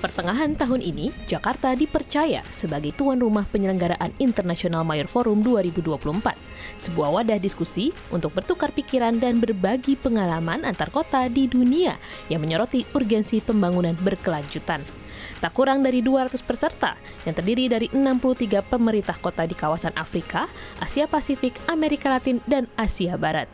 pertengahan tahun ini, Jakarta dipercaya sebagai tuan rumah penyelenggaraan International Mayor Forum 2024, sebuah wadah diskusi untuk bertukar pikiran dan berbagi pengalaman antar kota di dunia yang menyoroti urgensi pembangunan berkelanjutan. Tak kurang dari 200 peserta yang terdiri dari 63 pemerintah kota di kawasan Afrika, Asia Pasifik, Amerika Latin, dan Asia Barat.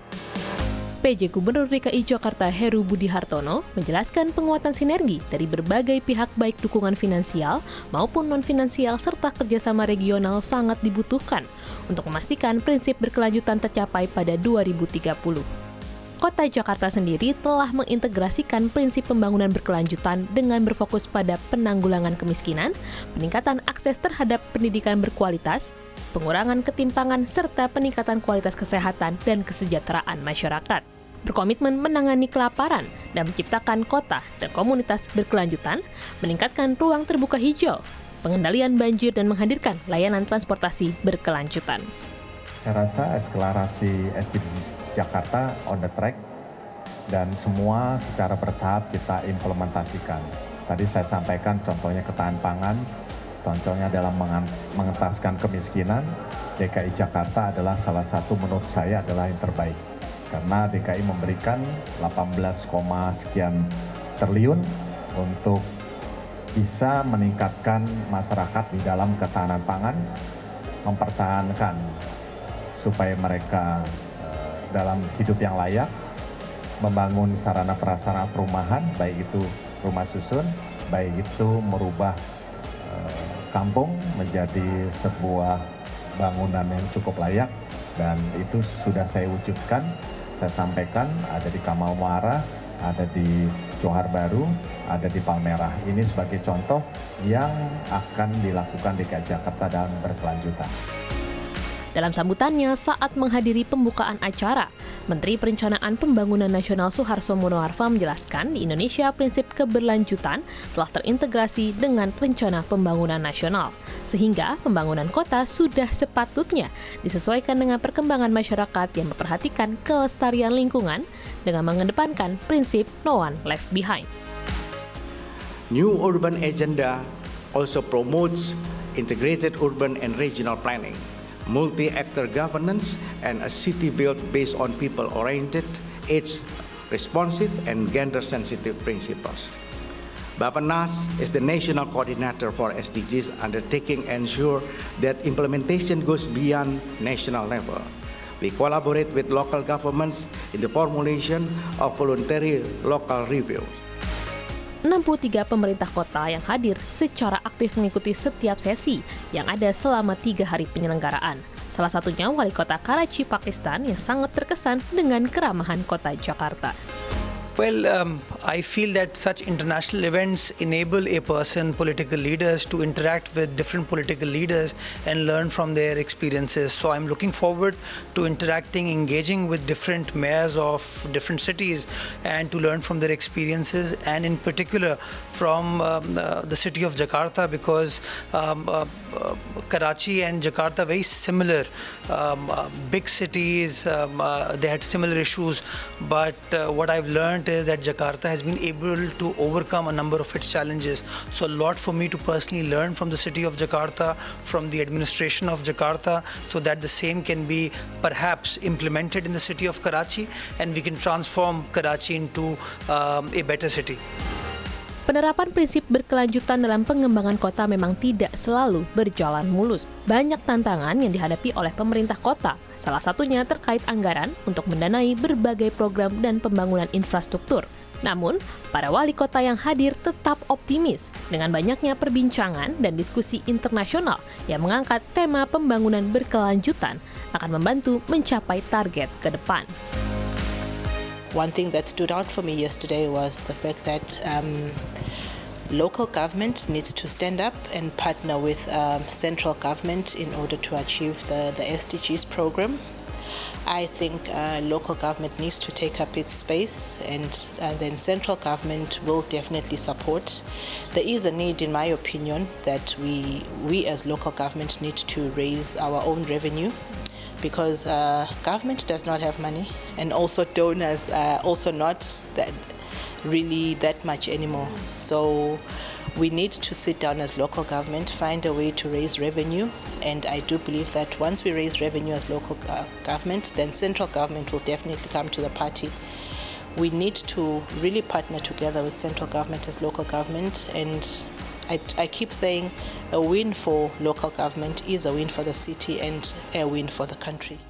PJ Gubernur DKI Jakarta Heru Budi Hartono menjelaskan penguatan sinergi dari berbagai pihak baik dukungan finansial maupun non-finansial serta kerjasama regional sangat dibutuhkan untuk memastikan prinsip berkelanjutan tercapai pada 2030. Kota Jakarta sendiri telah mengintegrasikan prinsip pembangunan berkelanjutan dengan berfokus pada penanggulangan kemiskinan, peningkatan akses terhadap pendidikan berkualitas, pengurangan ketimpangan, serta peningkatan kualitas kesehatan dan kesejahteraan masyarakat. Berkomitmen menangani kelaparan dan menciptakan kota dan komunitas berkelanjutan, meningkatkan ruang terbuka hijau, pengendalian banjir, dan menghadirkan layanan transportasi berkelanjutan. Saya rasa akselerasi SDGs Jakarta on the track dan semua secara bertahap kita implementasikan. Tadi saya sampaikan contohnya ketahanan pangan, contohnya dalam mengentaskan kemiskinan. DKI Jakarta adalah salah satu menurut saya adalah yang terbaik. Karena DKI memberikan 18, sekian triliun untuk bisa meningkatkan masyarakat di dalam ketahanan pangan, mempertahankan supaya mereka dalam hidup yang layak, membangun sarana prasarana perumahan, baik itu rumah susun, baik itu merubah kampung menjadi sebuah bangunan yang cukup layak, dan itu sudah saya wujudkan. Saya sampaikan ada di Kamal Muara, ada di Johar Baru, ada di Palmerah. Ini sebagai contoh yang akan dilakukan DKI Jakarta dalam berkelanjutan. Dalam sambutannya saat menghadiri pembukaan acara, Menteri Perencanaan Pembangunan Nasional Suharto Monoarfa menjelaskan di Indonesia prinsip keberlanjutan telah terintegrasi dengan rencana pembangunan nasional, sehingga pembangunan kota sudah sepatutnya disesuaikan dengan perkembangan masyarakat yang memperhatikan kelestarian lingkungan dengan mengedepankan prinsip no one left behind. New Urban Agenda also promotes integrated urban and regional planning, multi-actor governance, and a city built based on people-oriented, age-responsive, and gender-sensitive principles. Bappenas is the national coordinator for SDGs undertaking ensure that implementation goes beyond national level. We collaborate with local governments in the formulation of voluntary local reviews. 63 pemerintah kota yang hadir secara aktif mengikuti setiap sesi yang ada selama 3 hari penyelenggaraan. Salah satunya Wali Kota Karachi, Pakistan yang sangat terkesan dengan keramahan kota Jakarta. Well, I feel that such international events enable a person, political leaders, to interact with different political leaders and learn from their experiences. So I'm looking forward to interacting, engaging with different mayors of different cities and to learn from their experiences, and in particular from the city of Jakarta, because Karachi and Jakarta are very similar, big cities, they had similar issues, but what I've learned is that Jakarta has been able to overcome a number of its challenges. So a lot for me to personally learn from the city of Jakarta, from the administration of Jakarta, so that the same can be perhaps implemented in the city of Karachi and we can transform Karachi into a better city. Penerapan prinsip berkelanjutan dalam pengembangan kota memang tidak selalu berjalan mulus. Banyak tantangan yang dihadapi oleh pemerintah kota, salah satunya terkait anggaran untuk mendanai berbagai program dan pembangunan infrastruktur. Namun, para wali kota yang hadir tetap optimis dengan banyaknya perbincangan dan diskusi internasional yang mengangkat tema pembangunan berkelanjutan akan membantu mencapai target ke depan. One thing that stood out for me yesterday was the fact that local government needs to stand up and partner with central government in order to achieve the SDGs program. I think local government needs to take up its space, and then central government will definitely support. There is a need, in my opinion, that we as local government need to raise our own revenue, because government does not have money, and also donors are also not really that much anymore. So We need to sit down as local government, find a way to raise revenue, and I do believe that once we raise revenue as local government, then central government will definitely come to the party. We need to really partner together with central government as local government, and I keep saying a win for local government is a win for the city and a win for the country.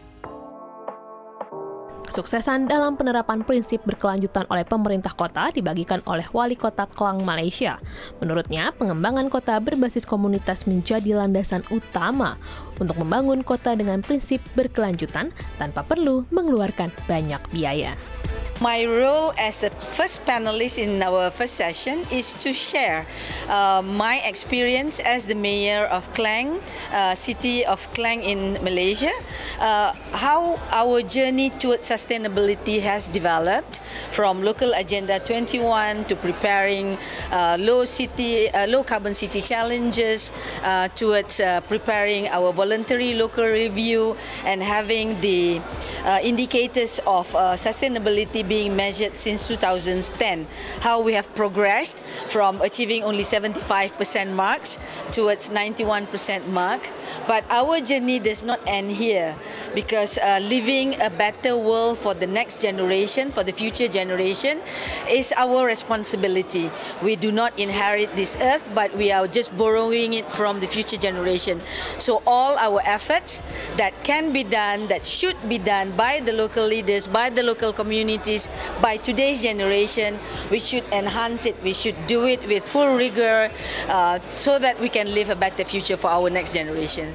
Kesuksesan dalam penerapan prinsip berkelanjutan oleh pemerintah kota dibagikan oleh Wali Kota Klang, Malaysia. Menurutnya, pengembangan kota berbasis komunitas menjadi landasan utama untuk membangun kota dengan prinsip berkelanjutan tanpa perlu mengeluarkan banyak biaya. My role as a first panelist in our first session is to share my experience as the mayor of Klang, city of Klang in Malaysia, how our journey towards sustainability has developed from local agenda 21 to preparing low carbon city challenges towards preparing our voluntary local review and having the indicators of sustainability being measured since 2010, how we have progressed from achieving only 75% marks towards 91% mark. But our journey does not end here, because living a better world for the next generation, for the future generation, is our responsibility. We do not inherit this earth, but we are just borrowing it from the future generation. So all our efforts that can be done, that should be done by the local leaders, by the local communities, by today's generation, we should enhance it. We should do it with full rigor so that we can live a better future for our next generation.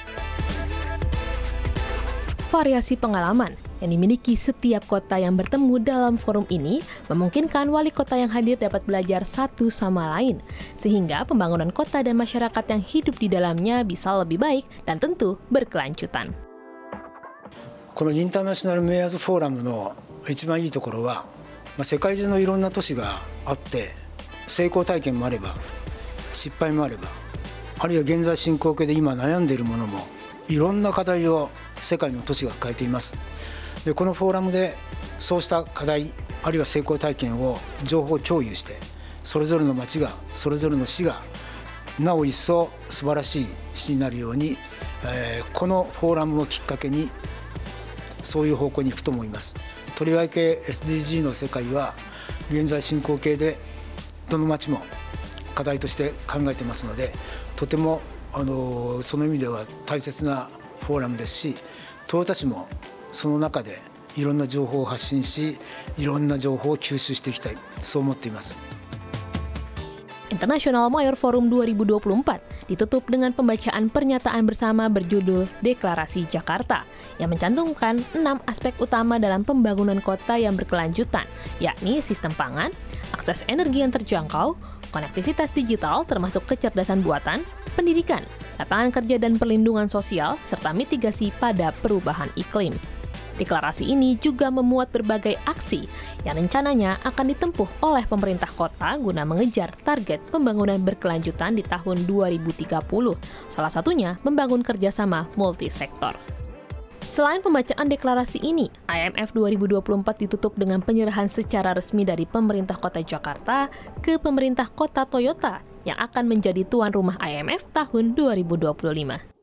Variasi pengalaman yang dimiliki setiap kota yang bertemu dalam forum ini memungkinkan wali kota yang hadir dapat belajar satu sama lain, sehingga pembangunan kota dan masyarakat yang hidup di dalamnya bisa lebih baik dan tentu berkelanjutan. このインターナショナルメイヤーズフォーラムの一番いいところは、世界中のいろんな都市があって成功体験もあれば失敗もあれば、あるいは現在進行形で今悩んでいるものもいろんな課題を世界の都市が抱えています。でこのフォーラムでそうした課題あるいは成功体験を情報共有して、それぞれの町がそれぞれの市がなお一層素晴らしい市になるように、このフォーラムをきっかけにそういう方向に行くと思います。とりわけ SDG の世界は現在進行形でどの町も課題として考えていますので、とてもその意味では大切なフォーラムですし、トヨタ市もその中でいろんな情報を発信し、いろんな情報を吸収していきたい、そう思っています。 International Mayor Forum 2024 ditutup dengan pembacaan pernyataan bersama berjudul Deklarasi Jakarta yang mencantumkan 6 aspek utama dalam pembangunan kota yang berkelanjutan, yakni sistem pangan, akses energi yang terjangkau, konektivitas digital termasuk kecerdasan buatan, pendidikan, lapangan kerja dan perlindungan sosial, serta mitigasi pada perubahan iklim. Deklarasi ini juga memuat berbagai aksi yang rencananya akan ditempuh oleh pemerintah kota guna mengejar target pembangunan berkelanjutan di tahun 2030, salah satunya membangun kerjasama multisektor. Selain pembacaan deklarasi ini, IMF 2024 ditutup dengan penyerahan secara resmi dari pemerintah kota Jakarta ke pemerintah kota Toyota yang akan menjadi tuan rumah IMF tahun 2025.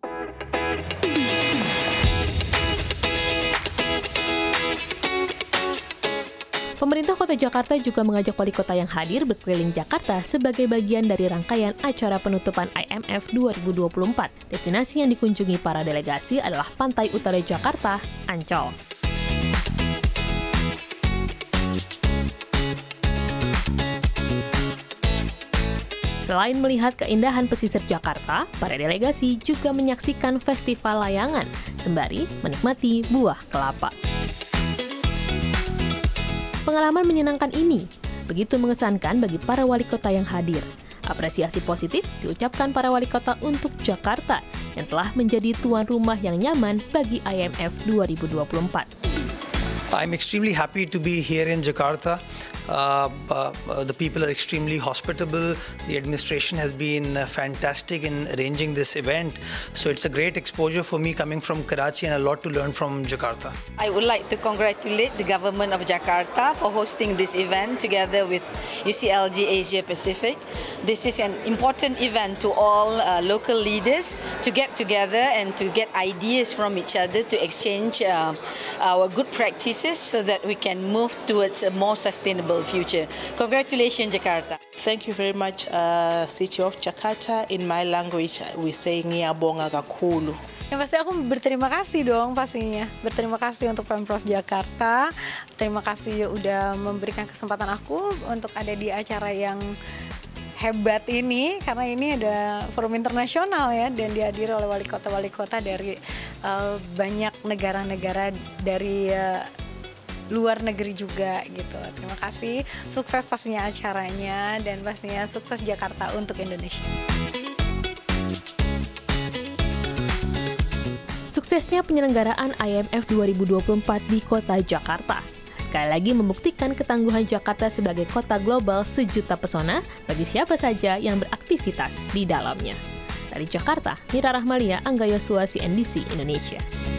Pemerintah Kota Jakarta juga mengajak wali kota yang hadir berkeliling Jakarta sebagai bagian dari rangkaian acara penutupan IMF 2024. Destinasi yang dikunjungi para delegasi adalah pantai utara Jakarta, Ancol. Selain melihat keindahan pesisir Jakarta, para delegasi juga menyaksikan festival layangan, sembari menikmati buah kelapa. Pengalaman menyenangkan ini begitu mengesankan bagi para wali kota yang hadir. Apresiasi positif diucapkan para wali kota untuk Jakarta yang telah menjadi tuan rumah yang nyaman bagi IMF 2024. I'm extremely happy to be here in Jakarta The people are extremely hospitable. The administration has been fantastic in arranging this event. So it's a great exposure for me coming from Karachi and a lot to learn from Jakarta. I would like to congratulate the government of Jakarta for hosting this event together with UCLG Asia Pacific. This is an important event to all local leaders to get together and to get ideas from each other, to exchange our good practices so that we can move towards a more sustainable future. Congratulations, Jakarta. Thank you very much, City of Jakarta. In my language, we say ngiyabonga kakhulu. Yang pasti aku berterima kasih dong pastinya. Berterima kasih untuk Pemprov Jakarta. Terima kasih udah memberikan kesempatan aku untuk ada di acara yang hebat ini, karena ini ada forum internasional ya, dan dihadiri oleh wali kota dari banyak negara-negara dari luar negeri juga gitu. Terima kasih, sukses pastinya acaranya, dan pastinya sukses Jakarta untuk Indonesia. Suksesnya penyelenggaraan IMF 2024 di kota Jakarta sekali lagi membuktikan ketangguhan Jakarta sebagai kota global sejuta pesona bagi siapa saja yang beraktivitas di dalamnya. Dari Jakarta, Mira Rahmalia, Angga Yosua, CNBC Indonesia.